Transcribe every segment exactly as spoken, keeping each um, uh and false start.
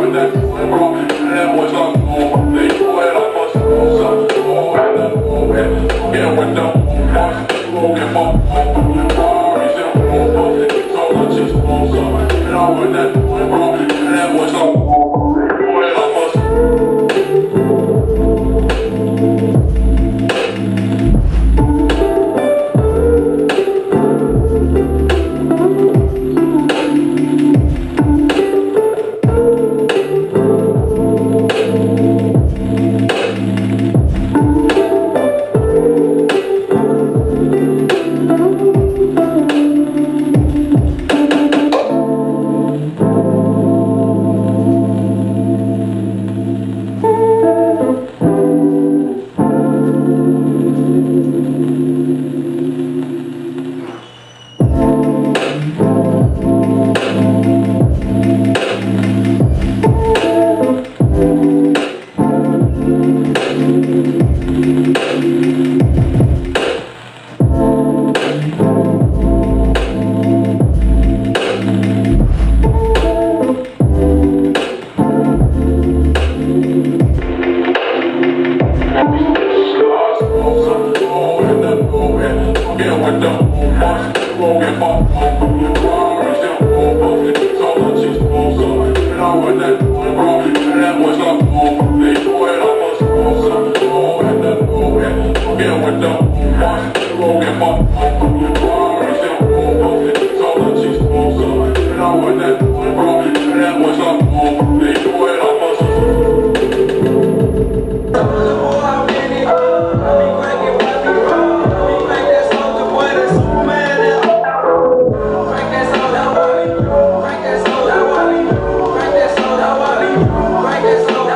Crank that soul,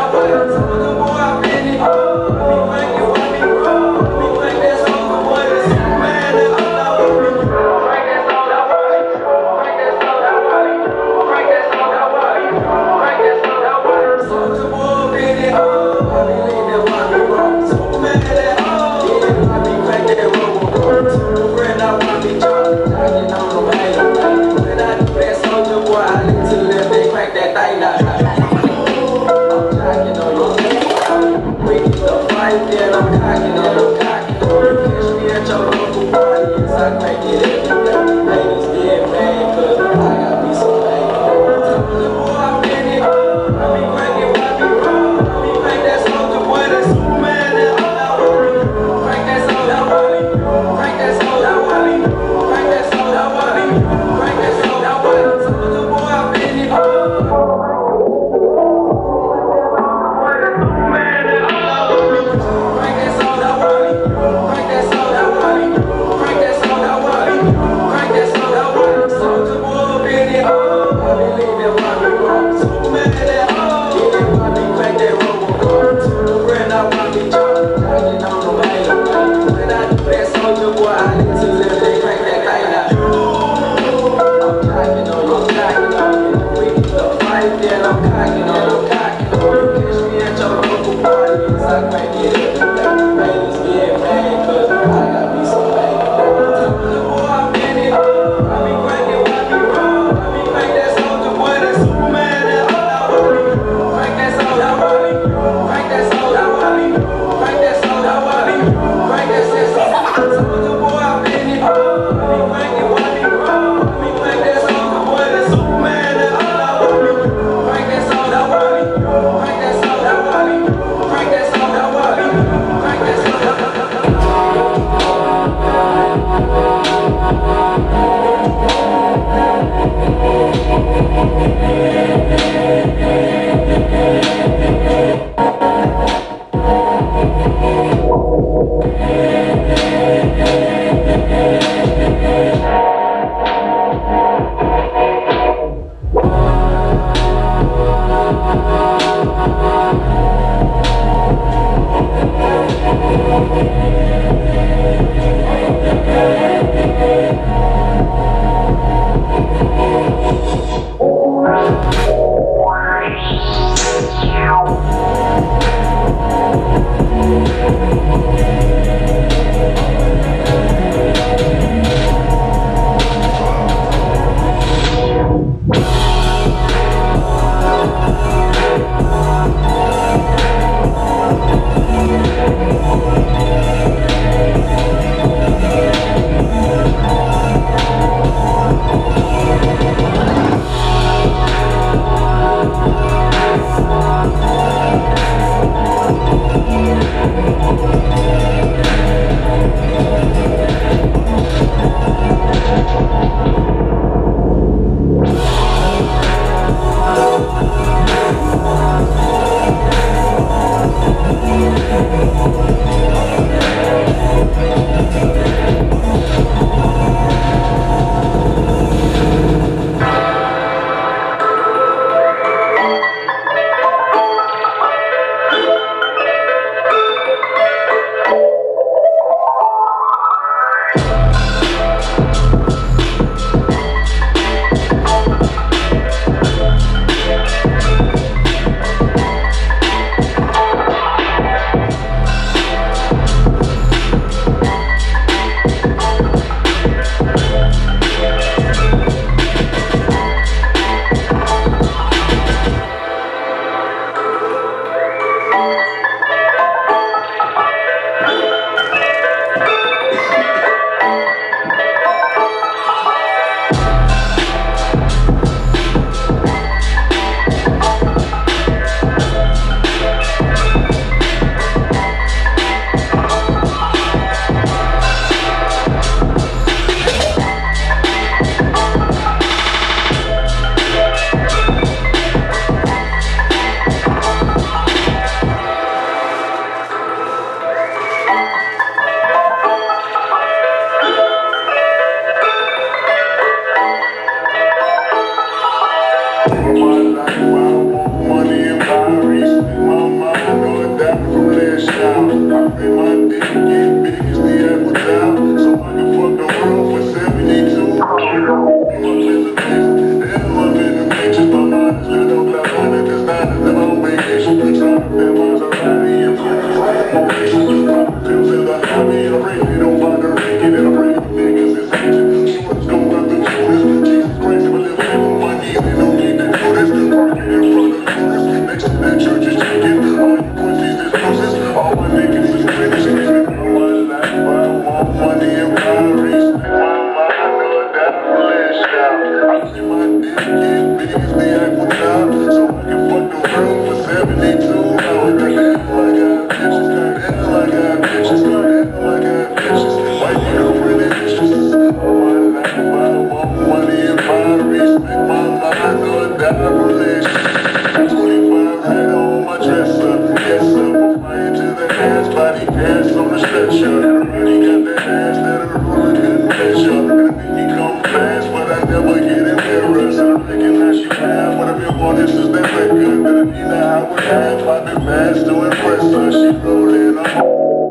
with hands, popping bags to impress her. She rolling on.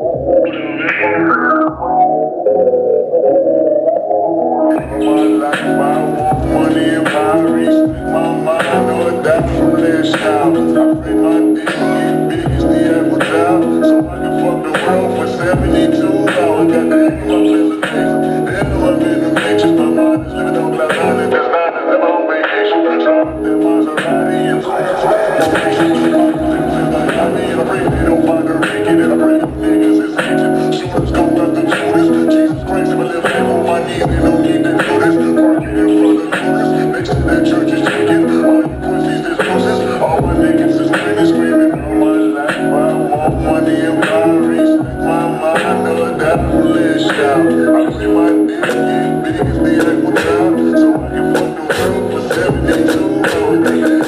My life, I want money and power. Respect my mind or die from last child. I pray my dick get big as the apple child, so I can fuck the world for seventy-two hours. Got the heck in my presentation. They know I'm in the matrix. My mind is living on cloud nine and just nine and I'm on vacation. So I'm in Maserati and I pray they don't find a racket, and I pray them niggas is ancient. Shooters don't have to do this. Jesus Christ, if I live life on my knees, they don't need to do this. Parking in front of Judas, next to that church is shaking. All you pussies is losers, all my niggas is screaming, screaming. All my life I want money and power. Respect my mind or die from last child. I pray my dick get big as the apple child, so I can fuck the world for seventy-two hours.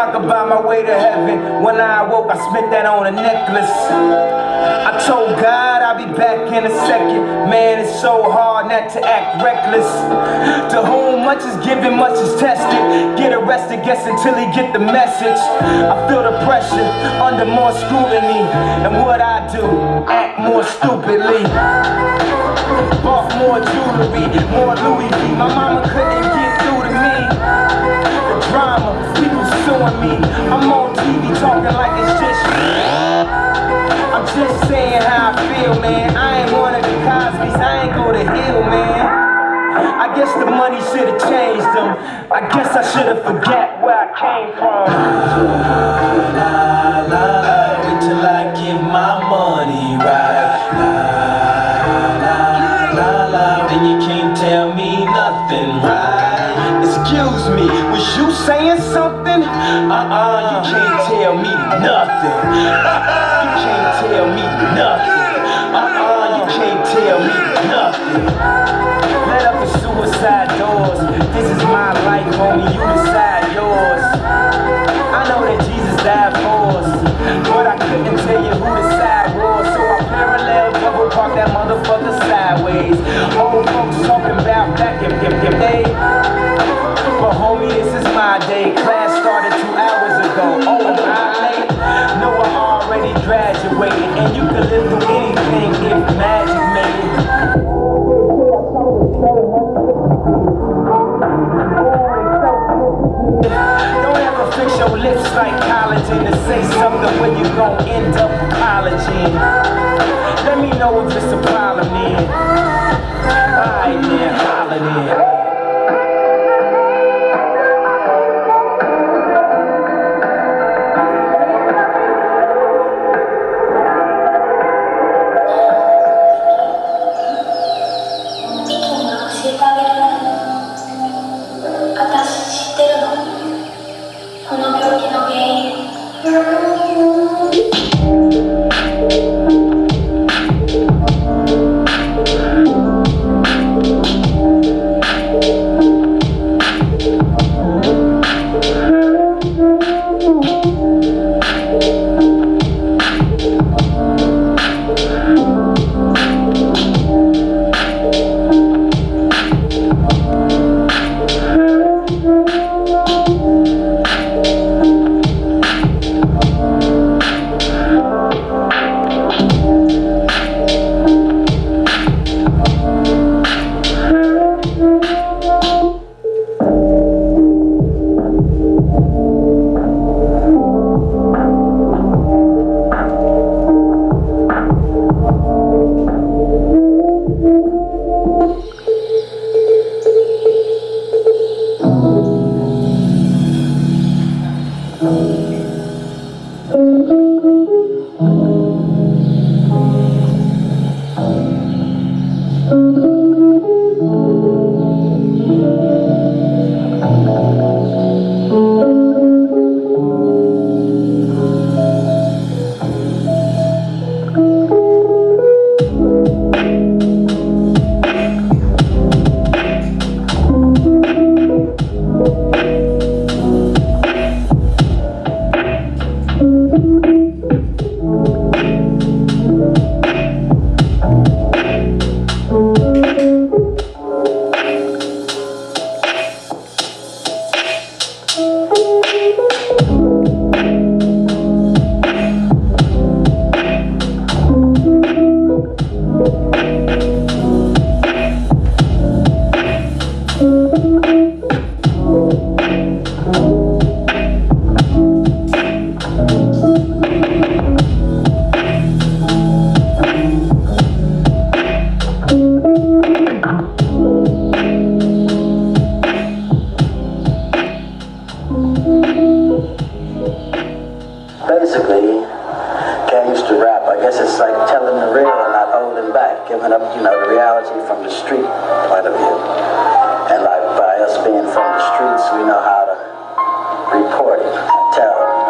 I could buy my way to heaven. When I awoke, I spent that on a necklace. I told God I'll be back in a second. Man, it's so hard not to act reckless. To whom much is given, much is tested. Get arrested, guess until he get the message. I feel the pressure under more scrutiny. And what I do, act more stupidly. Bought more jewelry, more Louis V. My mama couldn't get through to me. The drama, people suing me. I'm on T V talking like it's just me. I'm just saying how I feel, man. I ain't one of the Cosby's, I ain't go to Hill, man. I guess the money should've changed them. I guess I should've forget where I came from. La, la, la, wait till I get my money right. La, la, la, la, then you can't tell me nothing, right? Excuse me, was you saying something? Uh-uh, you can't tell me nothing. You can't tell me nothing. Uh-uh, you can't tell me nothing. Let up the suicide doors. This is my life, homie, you decide yours. I know that Jesus died for us, but I couldn't tell you who the side was. So I parallel double park that motherfucker sideways. Old folks talking about back in the day. But homie, this is my day. Class started two hours ago. Oh, am I late? No, I already graduated. And you can live through anything if magic made it. Don't ever fix your lips like collagen to say something when you gon' end up apologizing. Let me know if it's a problem then. Alright then, holla then. Basically, gangster rap, I guess it's like telling the real and not holding back, giving up, you know, the reality from the street point of view. And like by us being from the streets, we know how to report it, tell